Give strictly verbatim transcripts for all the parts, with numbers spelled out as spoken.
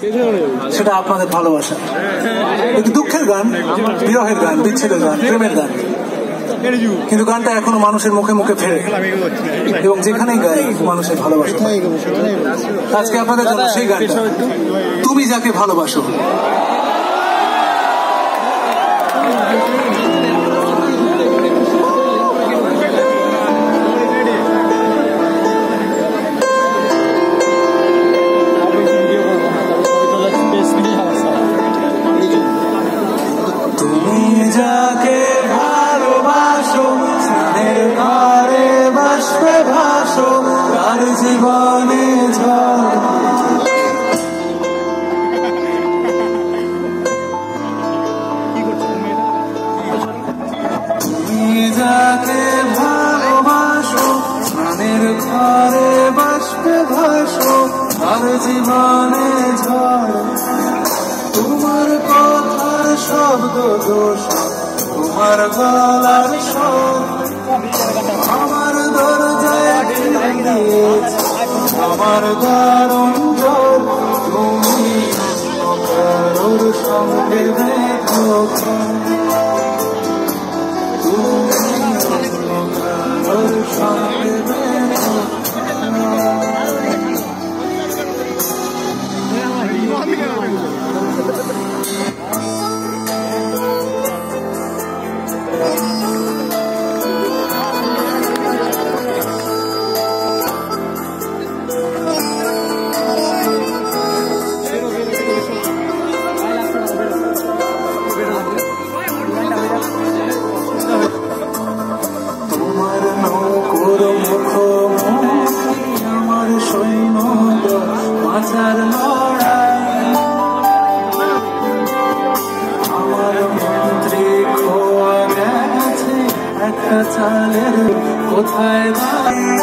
সেটা আপনাদের ভালোবাসা। কিন্তু দুঃখের গান, বিরহের গান, বিচ্ছেদের গান, প্রেমের গান, কিন্তু গানটা এখনো মানুষের মুখে মুখে ফেরে এবং যেখানেই গাই মানুষের ভালোবাসা। আজকে আপনাদের জন্য সেই গানটা, তুমি যাকে ভালোবাসো। যাকে ভালোবাসো স্নানের ঘরে বাষ্পে ভাসো, তার জীবনে ঝড়। তুমি যাকে ভালোবাসো স্নানের ঘরে বাষ্পে ভাসো, তার জীবনে ঝড়। তোমার কথার শব্দ দোষ, তোমার গলার স্বর আমার দরজায় দিয়েছে, আমার দারুণ জোর। তুমি কারোর সঙ্গে দেখো, তুমি কারোর সঙ্গে দেখো। তোমার নৌকোর মুখোমুখি আমার সৈন্য মাঝার লড়াই, আমার মন্ত্রী খোয়া গেছে একটা চালের কোথায় দাঁড়িয়ে।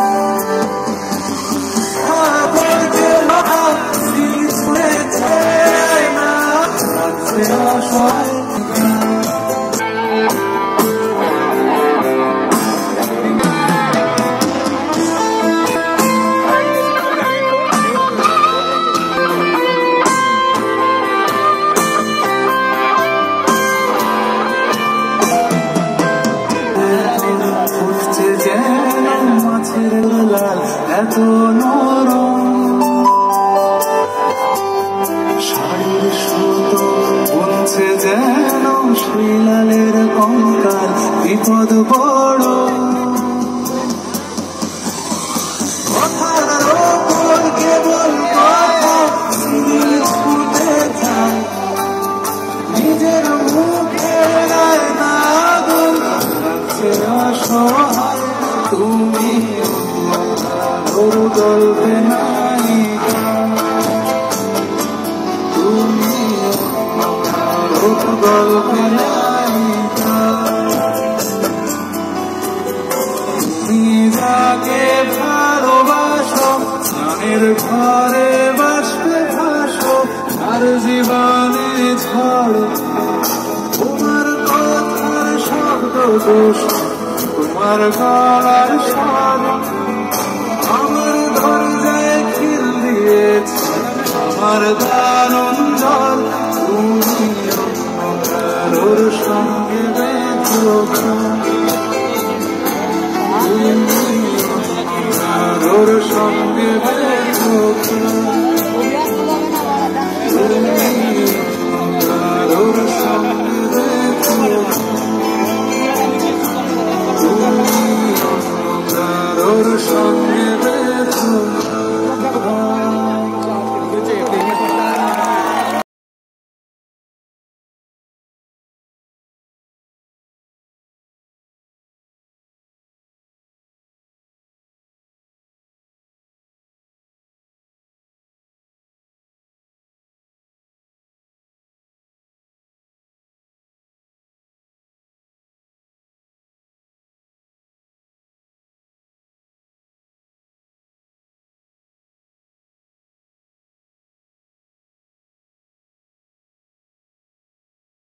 এত নরম শাড়ির সুতো বুনছে যেন শিলালের কঙ্কাল, বিপদ বড়। কথার ওপর কেবল কথা ছুটে যায়, নিজের মুখে গায় না আগুন, লাগছে অসহায়। তুমি ওর গল্পে নায়িকা, তুমি ওর গল্পে নায়িকা। তুমি যাকে ভালোবাসো স্নানের ঘরে বাষ্পে ভাসো, তার জীবনে ঝড়। তোমার কথার শব্দ দোষ, তোমার গলার স্বর আমার দরজায় খিল দিয়েছে, আমার দারুণ জল। তুমি কারোর সঙ্গে বেঁধো, তুমি কারোর সঙ্গে বেঁধো।